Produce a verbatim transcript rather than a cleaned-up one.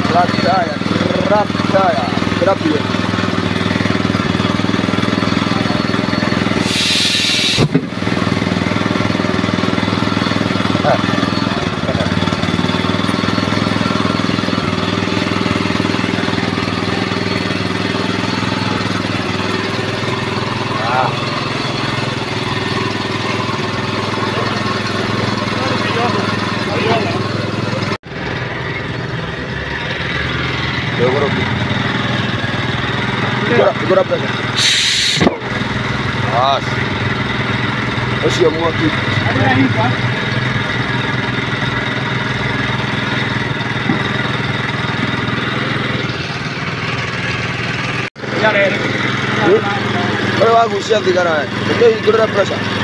Flat tire, flat tire, rápido. Ah. Ah. Seguro que. Segura, segura a presa. Nossa. Esse é um aqui. Abre aí, pá. Ya le. Pero va a gustar de cara. Estoy segura a presa.